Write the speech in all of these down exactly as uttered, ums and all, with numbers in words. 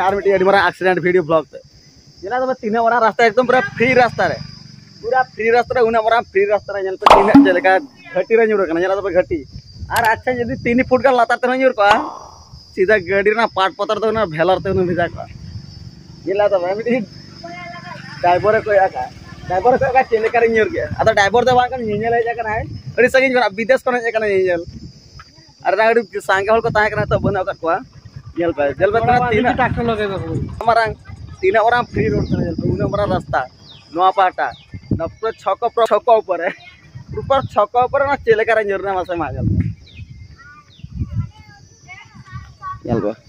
are मिट्टी अड़ी मारा एक्सीडेंट वीडियो ब्लॉग ते जेला तो तीन मारा रास्ता एकदम पूरा फ्री रास्ता रे पूरा फ्री रास्ता रे उना मारा फ्री रास्ता रे पे तीन चलेका घटी रे न्यूर कना जेला तो घटी और अच्छा यदि तीन फुट का लाता ते न्यूर को सीधा गाड़ी ना पाट पतर तो ना भेलर ते भेजा को जेला तो मिट्टी ड्राइवर को आका ड्राइवर को आका चलेका रे न्यूर के अदा ड्राइवर तो बाका निनेल हे जाका है अड़ी सगी विदेश को हे जाका निनेल अरे अड़ी सांगे हल को ताहे कना तो बना को जेल पे जेल पे तीन ट्रैक्टर लगे हमारा तीन और फ्री रोड जेल पे उन हमारा रास्ता नवा पाटा नपर छक छक ऊपर है ऊपर छक ऊपर ना चलेका रे न्यूर ना मासे मागल जेल पे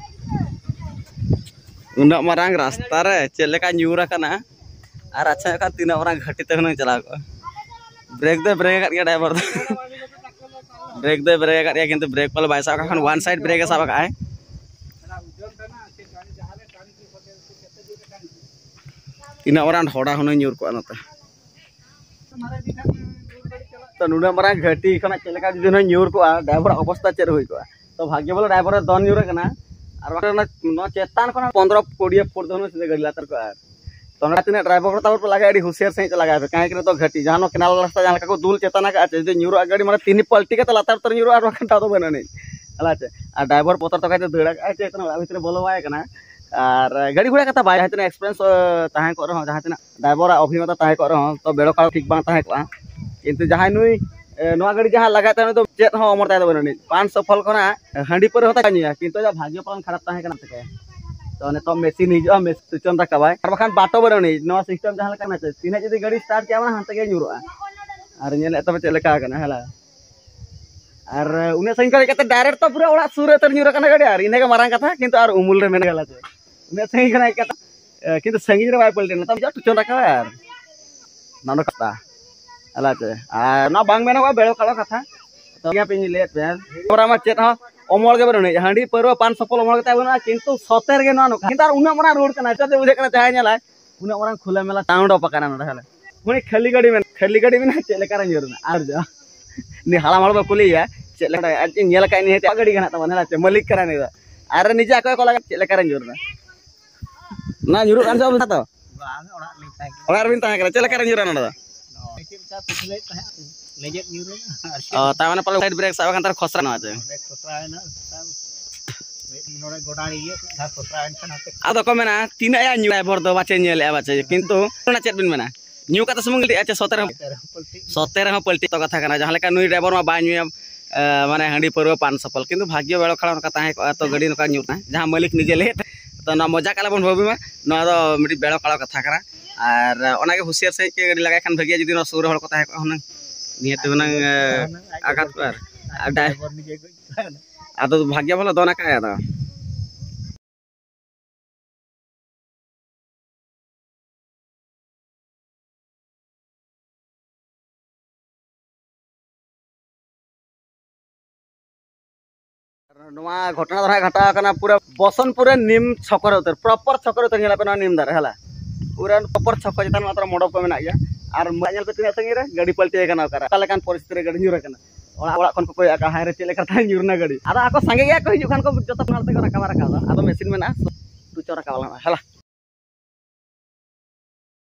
उन मारांग रास्ता रे चलेका न्यूर कना और अच्छा का तीन और घटी ते न चला को ब्रेक दे ब्रेक कर ड्राइवर ब्रेक दे ब्रेक कर किंतु ब्रेक पल बाइसा का वन साइड ब्रेक है सब का है तीन और होड़ा होन न्यूर को नते तो नुना मारा घटी खना चलेका जुन न्यूर को ड्राइवर अवस्था चेर होई को तो भाग्य बोले ड्राइवर दन न्यूर कना और न चेतान को पंद्रह बीस फुट दोनो से गाड़ी लातर को तो तीन ड्राइवर को लगा हुशियार सही लगा कहीं तो घटी जहाँ केनाल रास्ता जहाँ को दूल चेतना का न्यूर गाड़ी मैं तीन पलटी के लातार तो न्यूर और तो बना नहीं हलाचे और ड्राइवर पतर तो कहते दड़ा चेतना भीतर बोलवाए और गाड़ी घोड़ा कथा जहाँ तीन एक्सपीरियंस तहाँ को जहाँ तीन ड्राइवर अभिज्ञता तहाँ को तो बेड़ो काल ठीक बा तहाँ को किंतु जहाँ नुई गाड़ी जहाँ लगा तो चेत अमर तक बना नहीं पान सफल खना हांडी पर होता किंतु भाग्य पालन खराब तहाँ तो ने तो मेसिन हिजुआ मेसिन सुचन रकाबाय और बखान बाटो बनो नहीं नवा सिस्टम जहाँ लगा ना तीन जदी गाड़ी स्टार्ट किया हानते के न्यूरुआ और नेले तब चले का कना हला और उन्हें सही करे डायरेक्ट तो पूरा ओड़ा सुर तर न्यूर कना गाड़ी और इने के मारंग कथा किंतु और उमुल रे मेन गला उन्हें सही करे कथा किंतु संगी रे बाय पलटे ना तब जा सुचन रकाबाय यार नानो कथा हला चे आ ना बांग मेना बेड़ो कालो कथा तो या पे ले पे ओरा मा चेत हा अमल के बरने हांडी पर पान सफल अमल के बना किंतु सतेर के ना किंतु उना मरा रोड कना चते बुझे कना चाहे नेला उना मरा खुला मेला टाउन पकाना ना हले पुनी खाली गाड़ी में खाली गाड़ी में चले कर न्यूरना और जा नि हाला माल कुलिया चले आज नेल का नि गाड़ी गना त बना मलिक करा नहीं अरे निजा को को लगा चले कर न्यूरना ना न्यूर कान सब तो ओड़ा बिन ता चले कर न्यूरना ना लेजेट न्यूरो ना ता माने पले साइड ब्रेक साबा कांतार खसरा ना आछे ब्रेक खसरा है ना नोडे गोडाड़ी ये धा खसरा है खानाते आदो को मेना तीन या न्यू ड्राइवर दो बाचे नेले बाचे किंतु ना चेत बिन मेना न्यू का तो सुमुंग ली आछे सत्रह सत्रह पलटी तो कथा कना जहां लेका नुई ड्राइवर मा बा न्यू माने हांडी परवा पान सफल किंतु भाग्य बेलो खड़ा का ताहे तो गाड़ी नका न्यू ना जहां मालिक निजे ले तो ना मजा काला बन भबी में ना तो मिटी बेलो खड़ा कथा करा और ओना के हुशियार से के गाड़ी लगा खान भाग्य जदी ना सुर हल को ताहे को नियत हुनंग आघात पर ड्राइवर निजे आदो भाग्य भलो दोना का आदा नवा घटना धरा घटा कना पूरा बसनपुर निम छकर उतर प्रॉपर छकर उतर गेला पे निम दार हला पूरा प्रॉपर छक जतन मात्र मंडप को मेना गया और माइल पे तीन संगे रे गाड़ी पलटी कना करा कालेकान परिस्थिति रे गाड़ी न्यूर कना ओड़ा ओड़ा खन को कोई आका हाय रे चले करता न्यूरना गाड़ी आदा आको संगे गया को हिजु खान को जत नाल ते रकावा रकावा आदो मशीन मेना तू चोरा कावला हला